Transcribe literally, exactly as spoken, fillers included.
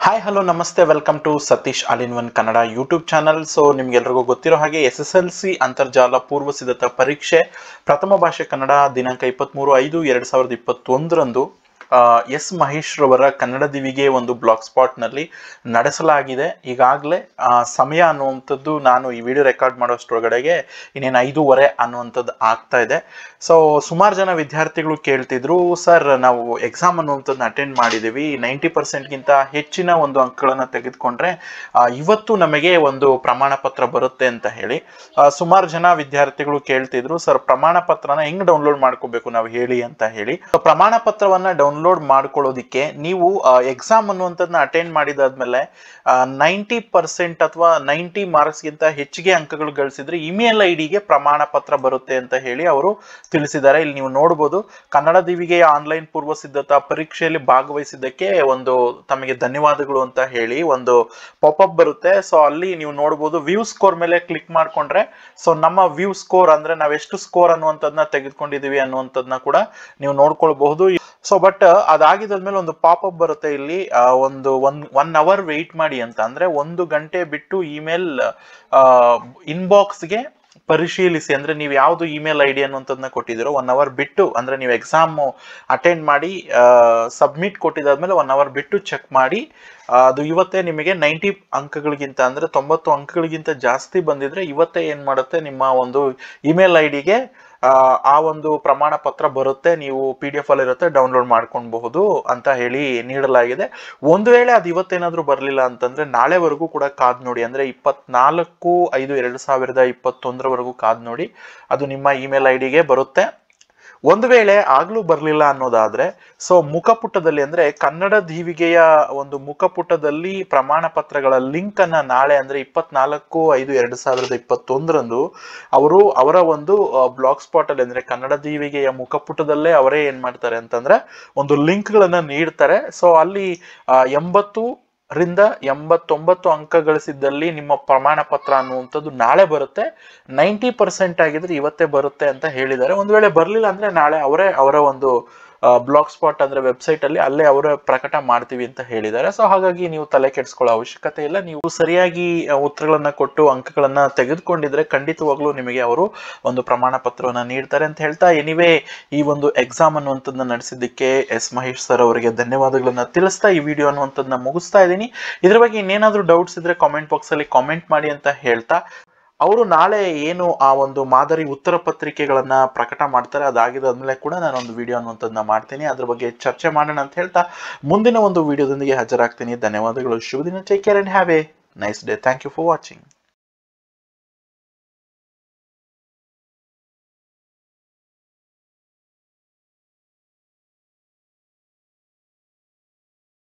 Hi hello ನಮಸ್ತೆ welcome to Satish all in one Kannada YouTube channel. So ನಿಮ್ಗೆಲ್ರಿಗೂ ಗೊತ್ತಿರೋ ಹಾಗೆ ಎಸ್ ಎಸ್ ಎಲ್ ಸಿ ಅಂತರ್ಜಾಲ ಪೂರ್ವ ಸಿದ್ಧತಾ ಪರೀಕ್ಷೆ ಪ್ರಥಮ ಭಾಷೆ ಕನ್ನಡ ದಿನಾಂಕ ಇಪ್ಪತ್ತ್ಮೂರು ಐದು ಎರಡು ಸಾವಿರದ ಇಪ್ಪತ್ತೊಂದರಂದು ಎಸ್ ಮಹೇಶ್ ರವರ ಕನ್ನಡ ದಿವಿಗೆ ಒಂದು ಬ್ಲಾಗ್ ಸ್ಪಾಟ್ನಲ್ಲಿ ನಡೆಸಲಾಗಿದೆ. ಈಗಾಗಲೇ ಸಮಯ ಅನ್ನುವಂಥದ್ದು ನಾನು ಈ ವಿಡಿಯೋ ರೆಕಾರ್ಡ್ ಮಾಡೋಷ್ಟರೊಳಗಡೆಗೆ ಇನ್ನೇನು ಐದೂವರೆ ಅನ್ನುವಂಥದ್ದು ಆಗ್ತಾ ಇದೆ. ಸೊ ಸುಮಾರು ಜನ ವಿದ್ಯಾರ್ಥಿಗಳು ಕೇಳ್ತಿದ್ರು, ಸರ್ ನಾವು ಎಕ್ಸಾಮ್ ಅನ್ನುವಂಥದ್ದನ್ನ ಅಟೆಂಡ್ ಮಾಡಿದ್ದೀವಿ, ನೈಂಟಿ ಪರ್ಸೆಂಟ್ಗಿಂತ ಹೆಚ್ಚಿನ ಒಂದು ಅಂಕಗಳನ್ನು ತೆಗೆದುಕೊಂಡ್ರೆ ಇವತ್ತು ನಮಗೆ ಒಂದು ಪ್ರಮಾಣ ಪತ್ರ ಬರುತ್ತೆ ಅಂತ ಹೇಳಿ ಸುಮಾರು ಜನ ವಿದ್ಯಾರ್ಥಿಗಳು ಕೇಳ್ತಿದ್ರು, ಸರ್ ಪ್ರಮಾಣ ಪತ್ರನ ಹೆಂಗ್ ಡೌನ್ಲೋಡ್ ಮಾಡ್ಕೋಬೇಕು ನಾವು ಹೇಳಿ ಅಂತ ಹೇಳಿ. ಪ್ರಮಾಣ ಪತ್ರವನ್ನ ಡೌನ್ಲೋಡ್ ಮಾಡ್ಕೊಳ್ಳೋದಿಕ್ಕೆ ನೀವು ಎಕ್ಸಾಮ್ ಅನ್ನುವಂಥದ್ದನ್ನ ಅಟೆಂಡ್ ಮಾಡಿದಾದ್ಮೇಲೆ ನೈಂಟಿ ಪರ್ಸೆಂಟ್ ಅಥವಾ ನೈಂಟಿ ಮಾರ್ಕ್ಸ್ ಗಿಂತ ಹೆಚ್ಚಿಗೆ ಅಂಕಗಳು ಗಳಿಸಿದ್ರೆ ಇಮೇಲ್ ಐ ಡಿಗೆ ಪ್ರಮಾಣ ಪತ್ರ ಬರುತ್ತೆ ಅಂತ ಹೇಳಿ ಅವರು ತಿಳಿಸಿದ್ದಾರೆ. ಇಲ್ಲಿ ನೀವು ನೋಡಬಹುದು, ಕನ್ನಡ ದಿವಿಗೆ ಆನ್ಲೈನ್ ಪೂರ್ವ ಸಿದ್ಧತಾ ಪರೀಕ್ಷೆಯಲ್ಲಿ ಭಾಗವಹಿಸಿದ್ದಕ್ಕೆ ಒಂದು ತಮಗೆ ಧನ್ಯವಾದಗಳು ಅಂತ ಹೇಳಿ ಒಂದು ಪಾಪಪ್ ಬರುತ್ತೆ. ಸೊ ಅಲ್ಲಿ ನೀವು ನೋಡಬಹುದು, ವ್ಯೂ ಸ್ಕೋರ್ ಮೇಲೆ ಕ್ಲಿಕ್ ಮಾಡ್ಕೊಂಡ್ರೆ ಸೊ ನಮ್ಮ ವ್ಯೂ ಸ್ಕೋರ್ ಅಂದ್ರೆ ನಾವ್ ಎಷ್ಟು ಸ್ಕೋರ್ ಅನ್ನುವಂಥದ್ದನ್ನ ತೆಗೆದುಕೊಂಡಿದೀವಿ ಅನ್ನುವಂಥದ್ದನ್ನ ಕೂಡ ನೀವು ನೋಡ್ಕೊಳ್ಬಹುದು. ಸೊ ಬಟ್ ಅದಾಗಿದ್ಮೇಲೆ ಒಂದು ಪಾಪಪ್ ಬರುತ್ತೆ, ಇಲ್ಲಿ ಒಂದು ಒನ್ ಒನ್ ಅವರ್ ವೆಯ್ಟ್ ಮಾಡಿ ಅಂತ, ಅಂದ್ರೆ ಒಂದು ಗಂಟೆ ಬಿಟ್ಟು ಇಮೇಲ್ ಇನ್ಬಾಕ್ಸ್ಗೆ ಪರಿಶೀಲಿಸಿ, ಅಂದ್ರೆ ನೀವು ಯಾವ್ದು ಇಮೇಲ್ ಐ ಡಿ ಅನ್ನುವಂಥದ್ದನ್ನ ಕೊಟ್ಟಿದ್ದೀರೋ ಒನ್ ಅವರ್ ಬಿಟ್ಟು, ಅಂದ್ರೆ ನೀವು ಎಕ್ಸಾಮ್ ಅಟೆಂಡ್ ಮಾಡಿ ಸಬ್ಮಿಟ್ ಕೊಟ್ಟಿದಾದ್ಮೇಲೆ ಒನ್ ಅವರ್ ಬಿಟ್ಟು ಚೆಕ್ ಮಾಡಿ. ಅದು ಇವತ್ತೇ ನಿಮಗೆ ನೈಂಟಿ ಅಂಕಗಳಿಗಿಂತ ಅಂದ್ರೆ ತೊಂಬತ್ತು ಅಂಕಗಳಿಗಿಂತ ಜಾಸ್ತಿ ಬಂದಿದ್ರೆ ಇವತ್ತೇ ಏನ್ ಮಾಡುತ್ತೆ, ನಿಮ್ಮ ಒಂದು ಇಮೇಲ್ ಐ ಡಿಗೆ ಆ ಒಂದು ಪ್ರಮಾಣ ಪತ್ರ ಬರುತ್ತೆ, ನೀವು ಪಿ ಡಿ ಎಫ್ ಅಲ್ಲಿ ಇರುತ್ತೆ, ಡೌನ್ಲೋಡ್ ಮಾಡ್ಕೊಳ್ಬಹುದು ಅಂತ ಹೇಳಿ ನೀಡಲಾಗಿದೆ. ಒಂದು ವೇಳೆ ಅದು ಇವತ್ತೇನಾದ್ರೂ ಬರಲಿಲ್ಲ ಅಂತಂದ್ರೆ ನಾಳೆವರೆಗೂ ಕೂಡ ಕಾದ್ ನೋಡಿ, ಅಂದ್ರೆ ಇಪ್ಪತ್ನಾಲ್ಕು ಐದು ಎರಡು ಸಾವಿರದ ಇಪ್ಪತ್ತೊಂದರವರೆಗೂ ಕಾದ್ ನೋಡಿ, ಅದು ನಿಮ್ಮ ಇಮೇಲ್ ಐ ಡಿಗೆ ಬರುತ್ತೆ. ಒಂದು ವೇಳೆ ಆಗ್ಲೂ ಬರ್ಲಿಲ್ಲ ಅನ್ನೋದಾದ್ರೆ ಸೊ ಮುಖಪುಟದಲ್ಲಿ ಅಂದ್ರೆ ಕನ್ನಡ ದೀವಿಗೆಯ ಒಂದು ಮುಖಪುಟದಲ್ಲಿ ಪ್ರಮಾಣ ಪತ್ರಗಳ ಲಿಂಕ್ ಅನ್ನ ನಾಳೆ ಅಂದ್ರೆ ಇಪ್ಪತ್ನಾಲ್ಕು ಐದು ಎರಡು ಸಾವಿರದ ಇಪ್ಪತ್ತೊಂದರಂದು ಅವರು ಅವರ ಒಂದು ಬ್ಲಾಗ್ ಸ್ಪಾಟ್ ಅಲ್ಲಿ ಅಂದ್ರೆ ಕನ್ನಡ ದೀವಿಗೆಯ ಮುಖಪುಟದಲ್ಲೇ ಅವರೇ ಏನ್ ಮಾಡ್ತಾರೆ ಅಂತಂದ್ರೆ ಒಂದು ಲಿಂಕ್ ಗಳನ್ನ ನೀಡ್ತಾರೆ. ಸೊ ಅಲ್ಲಿ ಎಂಬತ್ತು ರಿಂದ ಎಂಬತ್ತೊಂಬತ್ತು ಅಂಕ ಗಳಿಸಿದ್ದಲ್ಲಿ ನಿಮ್ಮ ಪ್ರಮಾಣ ಪತ್ರ ಅನ್ನುವಂಥದ್ದು ನಾಳೆ ಬರುತ್ತೆ, ನೈಂಟಿ ಪರ್ಸೆಂಟ್ ಆಗಿದ್ರೆ ಇವತ್ತೇ ಬರುತ್ತೆ ಅಂತ ಹೇಳಿದ್ದಾರೆ. ಒಂದು ವೇಳೆ ಬರ್ಲಿಲ್ಲ ಅಂದ್ರೆ ನಾಳೆ ಅವರೇ ಅವರ ಒಂದು ಬ್ಲಾಗ್ ಸ್ಪಾಟ್ ಅಂದ್ರೆ ವೆಬ್ಸೈಟ್ ಅಲ್ಲಿ ಅಲ್ಲೇ ಅವರೇ ಪ್ರಕಟ ಮಾಡ್ತೀವಿ ಅಂತ ಹೇಳಿದ್ದಾರೆ. ಸೊ ಹಾಗಾಗಿ ನೀವು ತಲೆ ಕೆಡಿಸ್ಕೊಳ್ಳೋ ಅವಶ್ಯಕತೆ ಇಲ್ಲ. ನೀವು ಸರಿಯಾಗಿ ಉತ್ತರಗಳನ್ನ ಕೊಟ್ಟು ಅಂಕಗಳನ್ನ ತೆಗೆದುಕೊಂಡಿದ್ರೆ ಖಂಡಿತವಾಗ್ಲೂ ನಿಮಗೆ ಅವರು ಒಂದು ಪ್ರಮಾಣ ಪತ್ರವನ್ನ ನೀಡ್ತಾರೆ ಅಂತ ಹೇಳ್ತಾ, ಎನಿವೇ ಈ ಒಂದು ಎಕ್ಸಾಮ್ ಅನ್ನುವಂಥದ್ದನ್ನ ನಡೆಸಿದ್ದಕ್ಕೆ ಎಸ್ ಮಹೇಶ್ ಸರ್ ಅವರಿಗೆ ಧನ್ಯವಾದಗಳನ್ನ ತಿಳಿಸ್ತಾ ಈ ವಿಡಿಯೋ ಅನ್ನುವಂಥದ್ದನ್ನ ಮುಗಿಸ್ತಾ ಇದ್ದೀನಿ. ಇದ್ರ ಬಗ್ಗೆ ಇನ್ನೇನಾದ್ರೂ ಡೌಟ್ಸ್ ಇದ್ರೆ ಕಾಮೆಂಟ್ ಬಾಕ್ಸ್ ಅಲ್ಲಿ ಕಾಮೆಂಟ್ ಮಾಡಿ ಅಂತ ಹೇಳ್ತಾ, ಅವರು ನಾಳೆ ಏನು ಆ ಒಂದು ಮಾದರಿ ಉತ್ತರ ಪತ್ರಿಕೆಗಳನ್ನ ಪ್ರಕಟ ಮಾಡ್ತಾರೆ, ಅದಾಗಿದ್ದಾದ್ಮೇಲೆ ಕೂಡ ನಾನು ಒಂದು ವಿಡಿಯೋ ಅನ್ನುವಂಥದ್ದನ್ನ ಮಾಡ್ತೀನಿ, ಅದ್ರ ಬಗ್ಗೆ ಚರ್ಚೆ ಮಾಡೋಣ ಅಂತ ಹೇಳ್ತಾ ಮುಂದಿನ ಒಂದು ವಿಡಿಯೋದೊಂದಿಗೆ ಹಾಜರಾಗ್ತೀನಿ. ಧನ್ಯವಾದಗಳು, ಶುಭ ದಿನ, take care and have a nice day. Thank you for watching.